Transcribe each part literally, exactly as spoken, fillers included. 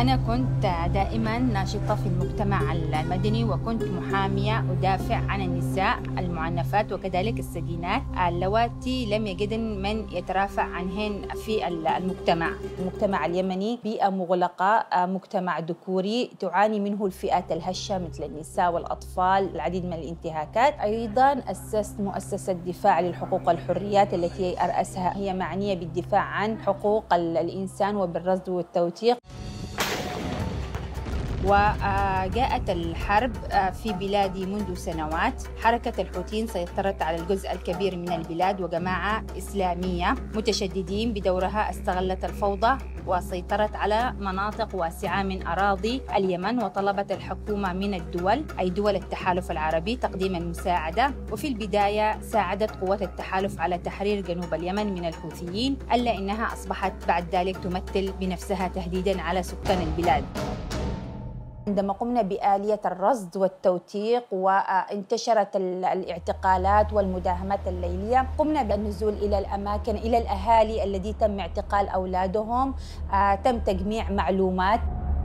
أنا كنت دائماً ناشطة في المجتمع المدني، وكنت محامية أدافع عن النساء المعنفات وكذلك السجينات اللواتي لم يجدن من يترافع عنهن في المجتمع. المجتمع اليمني بيئة مغلقة، مجتمع ذكوري تعاني منه الفئات الهشة مثل النساء والأطفال، العديد من الانتهاكات. أيضاً أسست مؤسسة دفاع للحقوق والحريات التي أرأسها هي معنية بالدفاع عن حقوق الإنسان وبالرصد والتوثيق. وجاءت الحرب في بلادي منذ سنوات. حركة الحوثيين سيطرت على الجزء الكبير من البلاد، وجماعة إسلامية متشددين بدورها استغلت الفوضى وسيطرت على مناطق واسعة من أراضي اليمن، وطلبت الحكومة من الدول أي دول التحالف العربي تقديم المساعدة. وفي البداية ساعدت قوات التحالف على تحرير جنوب اليمن من الحوثيين، إلا إنها أصبحت بعد ذلك تمثل بنفسها تهديداً على سكان البلاد. عندما قمنا بآلية الرصد والتوثيق وانتشرت الاعتقالات والمداهمات الليلية، قمنا بالنزول إلى الأماكن، إلى الأهالي الذي تم اعتقال أولادهم، تم تجميع معلومات،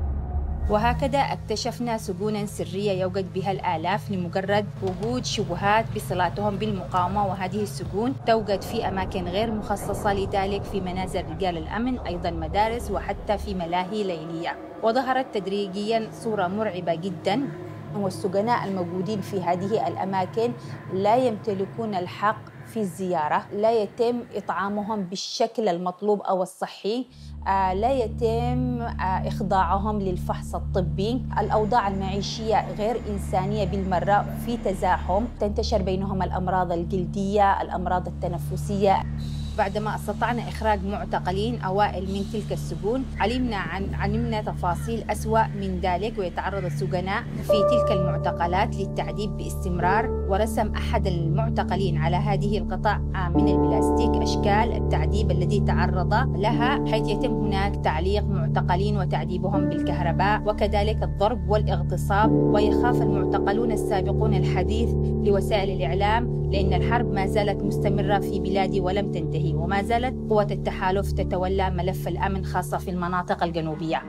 وهكذا اكتشفنا سجونا سرية يوجد بها الآلاف لمجرد وجود شبهات بصلاتهم بالمقاومة. وهذه السجون توجد في أماكن غير مخصصة لذلك، في منازل رجال الأمن، أيضا مدارس، وحتى في ملاهي ليلية. وظهرت تدريجيا صورة مرعبة جدا، والسجناء الموجودين في هذه الأماكن لا يمتلكون الحق في الزيارة، لا يتم إطعامهم بالشكل المطلوب أو الصحي، لا يتم إخضاعهم للفحص الطبي. الأوضاع المعيشية غير إنسانية بالمرة، في تزاحم، تنتشر بينهم الأمراض الجلدية، الأمراض التنفسية. بعدما استطعنا إخراج معتقلين أوائل من تلك السجون، علمنا عن علمنا تفاصيل أسوأ من ذلك، ويتعرض السجناء في تلك المعتقلات للتعذيب باستمرار. ورسم أحد المعتقلين على هذه القطع من البلاستيك أشكال التعذيب الذي تعرض لها، حيث يتم هناك تعليق معتقلين وتعذيبهم بالكهرباء، وكذلك الضرب والاغتصاب. ويخاف المعتقلون السابقون الحديث لوسائل الإعلام، لأن الحرب ما زالت مستمرة في بلادي ولم تنتهي، وما زالت قوة التحالف تتولى ملف الأمن خاصة في المناطق الجنوبية.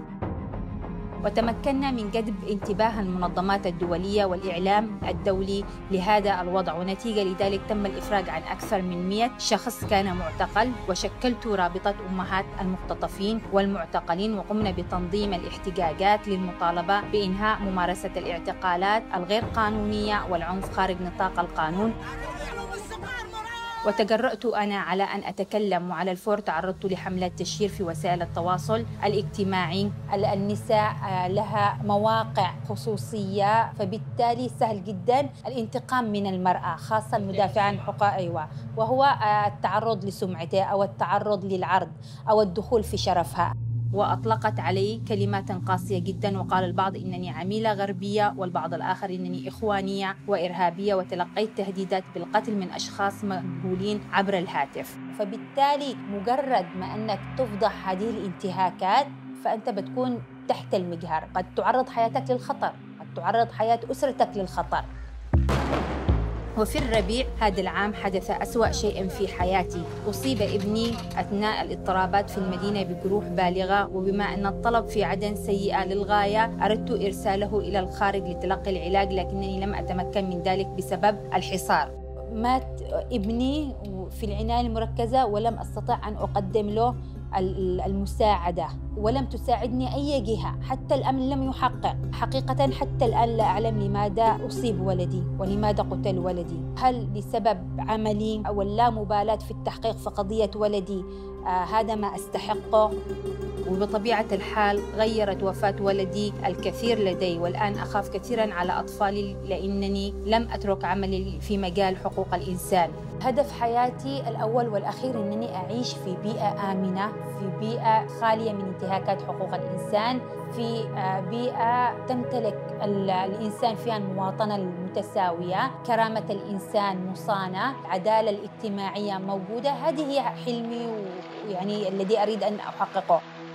وتمكنا من جذب انتباه المنظمات الدولية والإعلام الدولي لهذا الوضع، ونتيجة لذلك تم الإفراج عن أكثر من مئة شخص كان معتقل. وشكلت رابطة أمهات المختطفين والمعتقلين، وقمنا بتنظيم الاحتجاجات للمطالبة بإنهاء ممارسة الاعتقالات الغير قانونية والعنف خارج نطاق القانون. وتجرأت أنا على أن أتكلم، وعلى الفور تعرضت لحملات تشهير في وسائل التواصل الاجتماعي. النساء لها مواقع خصوصية، فبالتالي سهل جدا الانتقام من المرأة، خاصة المدافع عن حقوق، أيوة، وهو التعرض لسمعتها أو التعرض للعرض أو الدخول في شرفها. وأطلقت علي كلمات قاسية جدا، وقال البعض إنني عميلة غربية، والبعض الآخر إنني إخوانية وإرهابية، وتلقيت تهديدات بالقتل من أشخاص مجهولين عبر الهاتف. فبالتالي مجرد ما أنك تفضح هذه الانتهاكات فأنت بتكون تحت المجهر، قد تعرض حياتك للخطر، قد تعرض حياة أسرتك للخطر. وفي الربيع هذا العام حدث أسوأ شيء في حياتي. أصيب ابني أثناء الاضطرابات في المدينة بجروح بالغة، وبما أن الطلب في عدن سيئة للغاية أردت إرساله إلى الخارج لتلقي العلاج، لكنني لم أتمكن من ذلك بسبب الحصار. مات ابني في العناية المركزة، ولم أستطع أن أقدم له المساعدة، ولم تساعدني أي جهة، حتى الأمن لم يحقق. حقيقة حتى الآن لا أعلم لماذا أصيب ولدي ولماذا قتل ولدي. هل لسبب عملي أو اللامبالاة في التحقيق في قضية ولدي؟ آه هذا ما أستحقه. وبطبيعة الحال غيرت وفاة ولدي الكثير لدي، والآن أخاف كثيراً على أطفالي، لأنني لم أترك عملي في مجال حقوق الإنسان. هدف حياتي الأول والأخير أنني أعيش في بيئة آمنة، في بيئة خالية من انتهاكات حقوق الإنسان، في بيئة تمتلك الإنسان فيها المواطنة المتساوية، كرامة الإنسان مصانة، العدالة الاجتماعية موجودة. هذه هي حلمي، ويعني الذي أريد أن أحققه.